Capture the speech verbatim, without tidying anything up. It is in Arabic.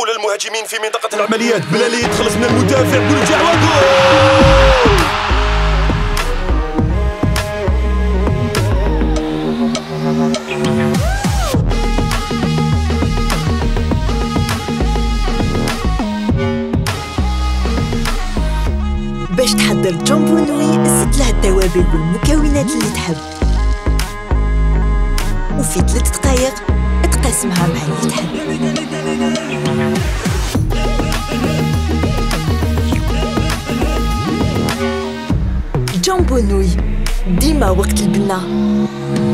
المهاجمين في منطقة العمليات. بلالي يتخلص من المدافع، بولجع وجول. باش تحضر جامبو نوي زد له التوابل والمكونات اللي تحب، وفي ثلاث دقائق تقسمها مع اللي تحب. جامبو نوي ديما وقت البنة.